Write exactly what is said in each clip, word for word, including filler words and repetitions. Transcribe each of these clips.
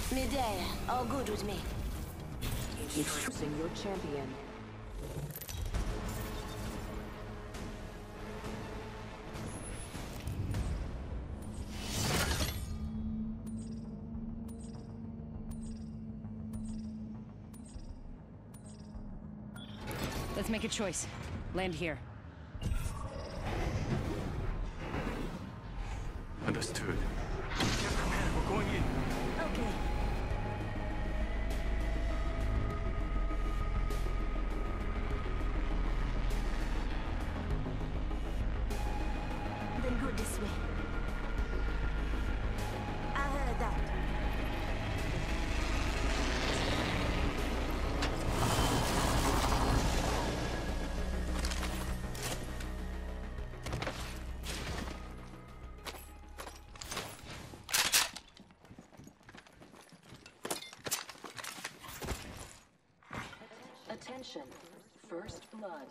Midday, all good with me. Introducing your champion. Let's make a choice. Land here. Understood. Captain Man, we're going in. Okay. Then go this way. I heard that. Attention. First blood.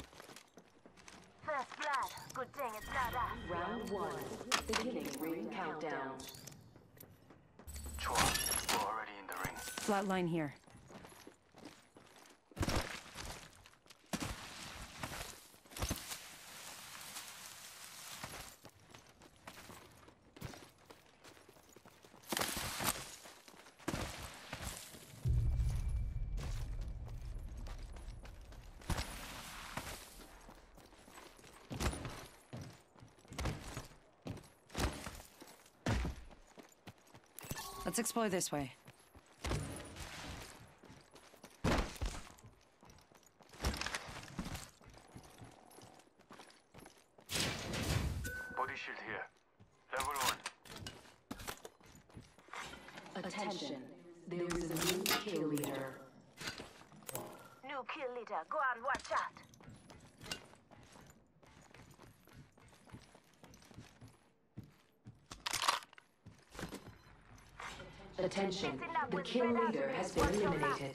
First blood. Good thing it's not us. Round one. Beginning ring countdown. 좋아. We're already in the ring. Flat line here. Let's explore this way. Body shield here. Level one. Attention. There is a new kill leader. New kill leader. Go on, watch out. Attention. The kill leader has been eliminated.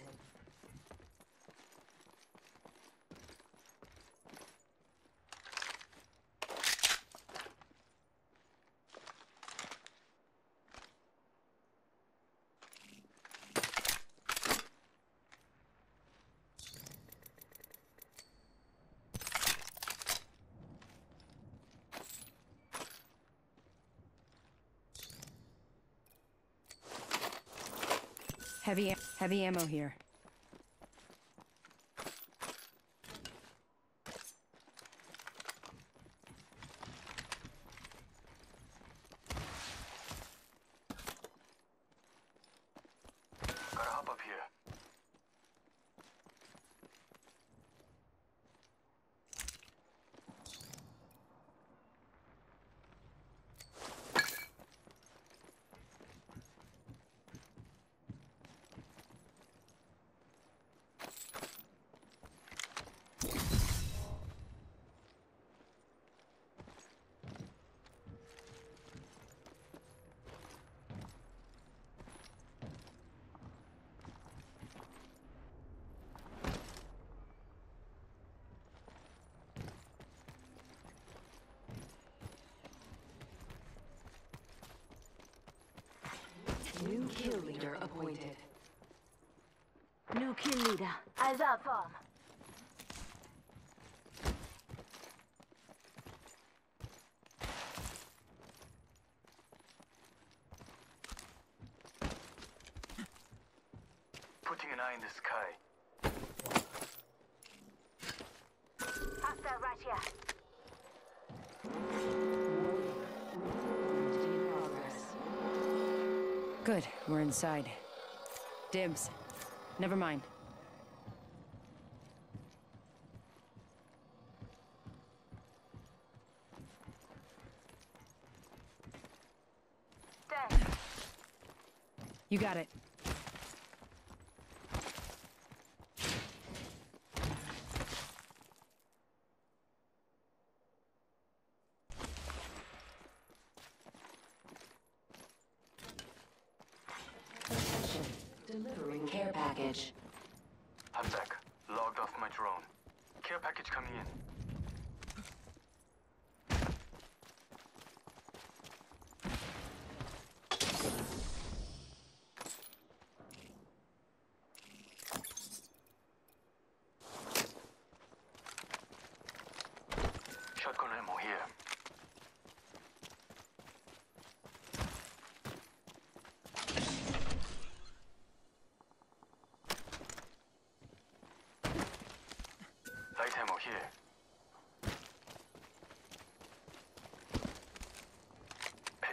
Heavy, heavy ammo here. Gotta hop up here. New kill leader appointed. New kill leader. Eyes up, farm. Putting an eye in the sky. Hostile right here. In progress. Good, we're inside. Dibs. Never mind. Thanks. You got it. Attention. Delivering care package. I'm back. Logged off my drone. Care package coming in.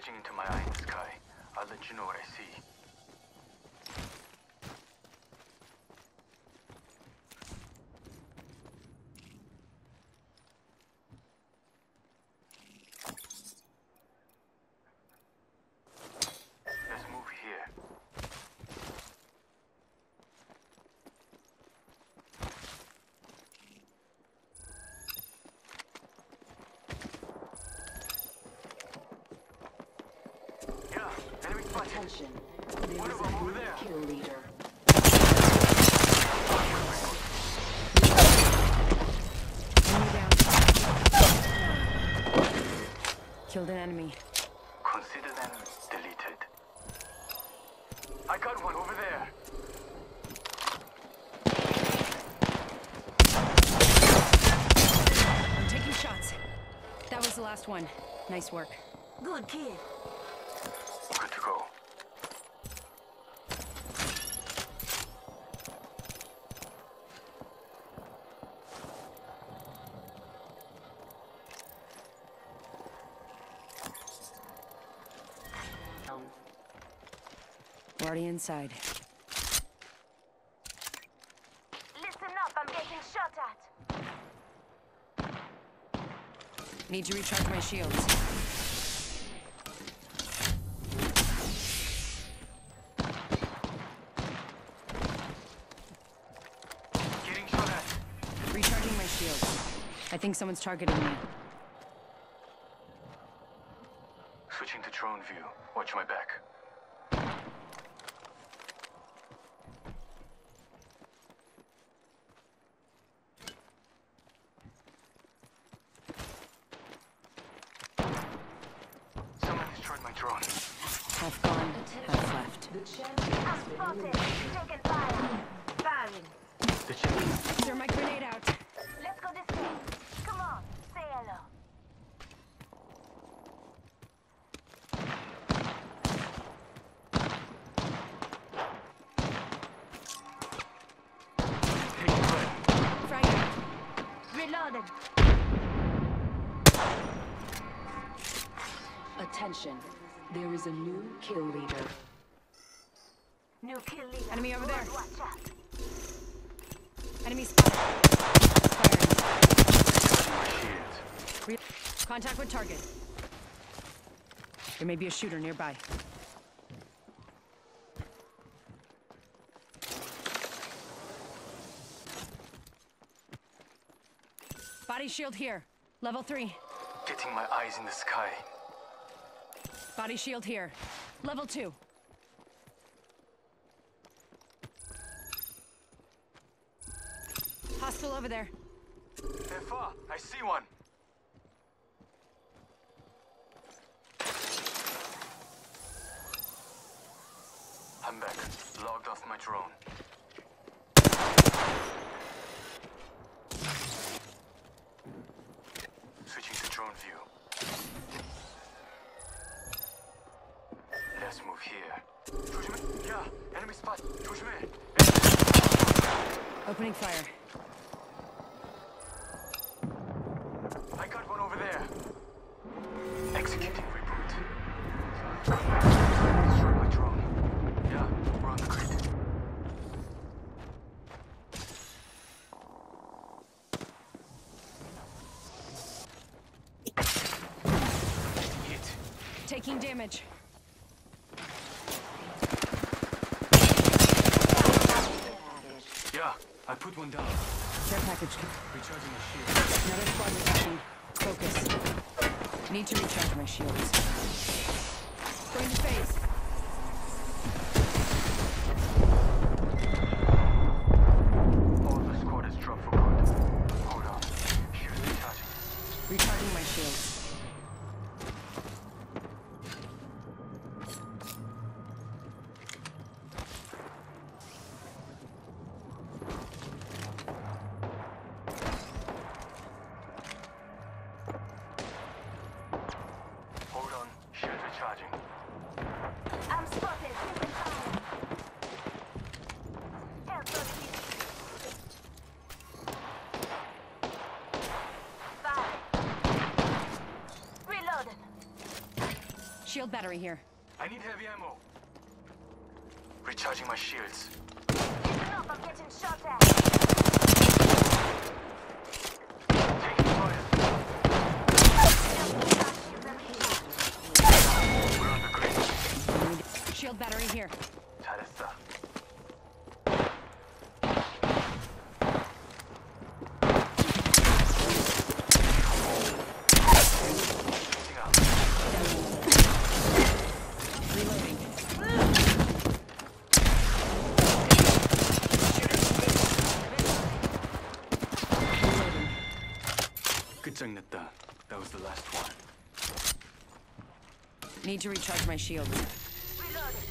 etching into my eye in the sky. I'll let you know what I see. Let's move here. Yeah, enemy spotted. Attention. There One is of a them over new there. kill leader. Enemy down. Killed an enemy. Consider them deleted. I got one over there. I'm taking shots. That was the last one. Nice work. Good kill. Good to go. We're already inside. Listen up, I'm getting shot at. Need to recharge my shields. Getting shot at. Recharging my shields. I think someone's targeting me. Switching to drone view. Watch my back. Someone destroyed my drone. Half gone, half left. The champion I'm has been spotted. eliminated. Taking fire. Firing. The chip. Throw my grenade out. Let's go this way. Come on, say hello. Taking fire. Frag out. Reloading. Attention. There is a new kill leader. New kill leader. Enemy over there. Watch out. Enemy spotted. Firing. My shields. Re Contact with target. There may be a shooter nearby. Body shield here. Level three. Getting my eyes in the sky. Body shield here. Level two. Hostile over there. They're far. I see one. I'm back. Logged off my drone. Switching to drone view. Let's move here. 조심해. Yeah, enemy spot. 조심해. Opening fire. I got one over there. Executing reboot. Destroy my drone. Yeah, we're on the grid. Hit. Taking damage. Yeah, I put one down. Care package. Recharging my shield. Another squad attacking. Focus. Need to recharge my shields. Going to phase. All the squad is dropped for good. Hold on. Shield recharging. Recharging my shields. Hold on. Shield recharging. I'm spotted. Taking fire. Help us. Fire. Reloading. Shield battery here. I need heavy ammo. Recharging my shields. Up, I'm getting shot at. Taking fire. We're on the grid. Shield battery here. 잘했어. Heating up. Reloading. 끝장냈다. That was the last one. Need to recharge my shields. Reloading.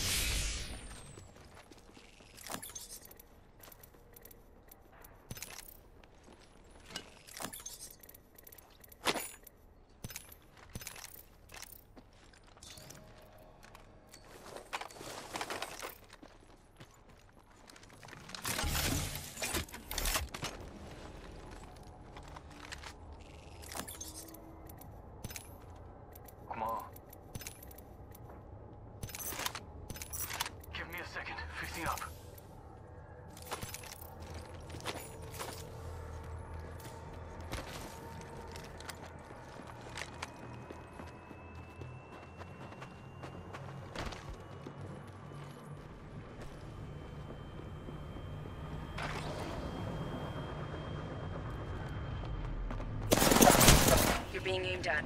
고마워. Give me a second. Fixing up. You're being aimed at.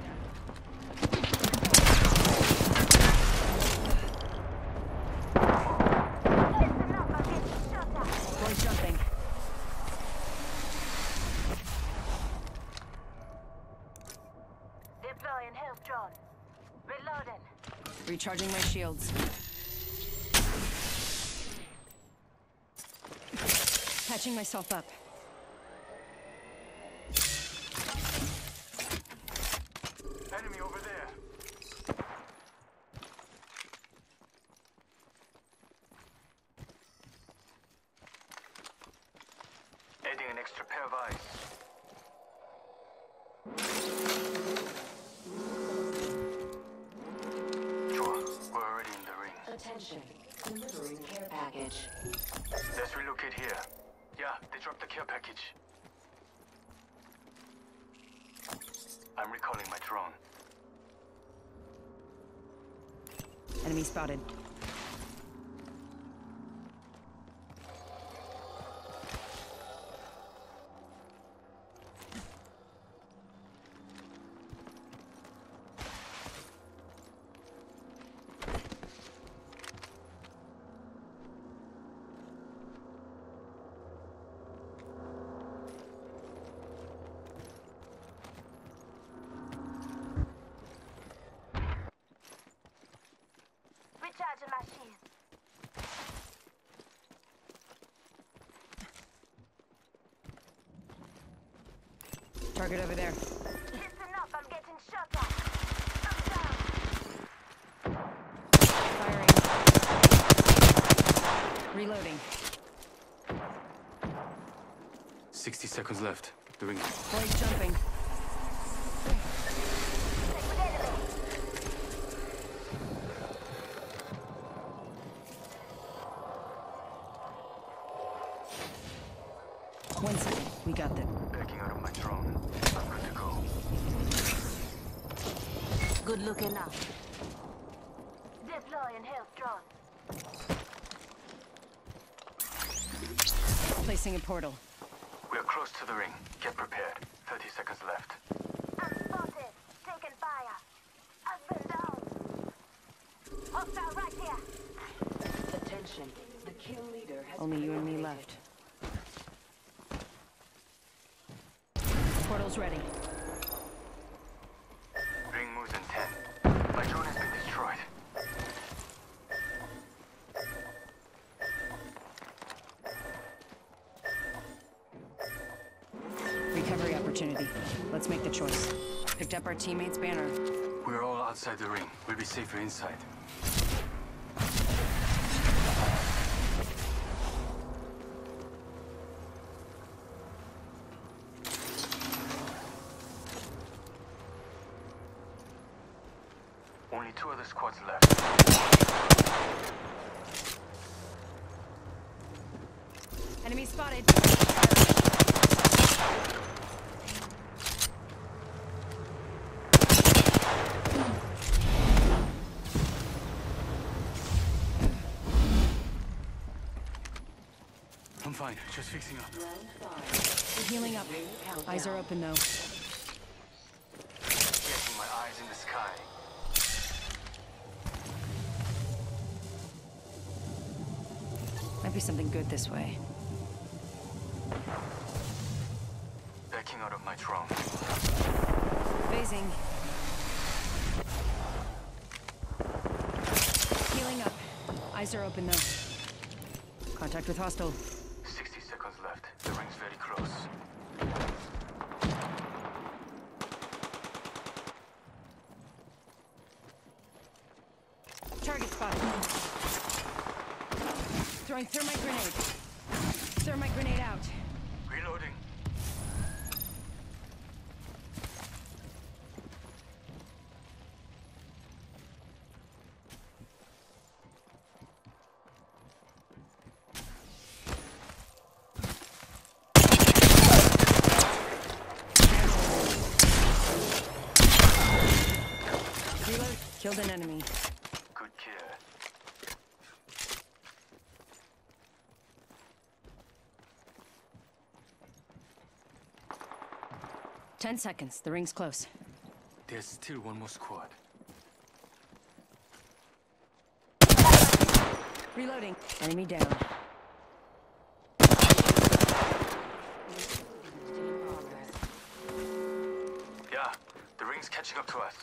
Listen up, I'm getting shot at. Boy jumping. Deploying health drone. Reloading. Recharging my shields. Patching myself up. Enemy over there. Adding an extra pair of eyes. Sure, we're already in the ring. Attention. Delivering care package. Let's relocate here. Yeah, they dropped the care package. I'm recalling my drone. Enemy spotted. Recharging my shield. Target over there. Listen up, I'm getting shot at. I'm down. Firing. Reloading. Sixty seconds left. The ring. Boys jumping. With enemy. One second. We got them. Backing out of my drone. I'm good to go. Good looking now. Deploying health drone. Placing a portal. We're close to the ring. Get prepared. Thirty seconds left. I'm spotted. Taking fire. I've been down. Hostile right here. Attention. The kill leader has Only been you and me eliminated. left. Portal's ready. Ring moves in ten. My drone has been destroyed. Recovery opportunity. Let's make the choice. Picked up our teammate's banner. We're all outside the ring. We'll be safer inside. Only two other squads left. Enemy spotted. I'm fine, just fixing up. We're healing up. Eyes are open though. Getting my eyes in the sky. Might be something good this way. Backing out of my drone. Phasing. Healing up. Eyes are open though. Contact with hostile. sixty seconds left. The ring's very close. Target spotted. Throwing thermite grenade. Thermite grenade out. Reloading. Reload. Killed an enemy. Good kill. Ten seconds. The ring's close. There's still one more squad. Reloading. Enemy down. Yeah, the ring's catching up to us.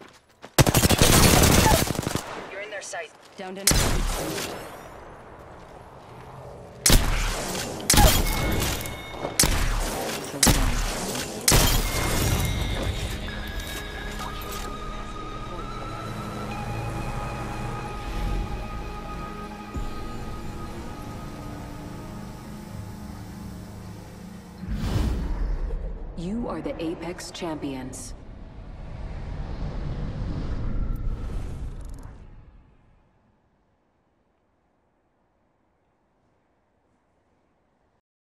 You're in their sight. Downed an enemy. Killed an enemy. You are the Apex Champions.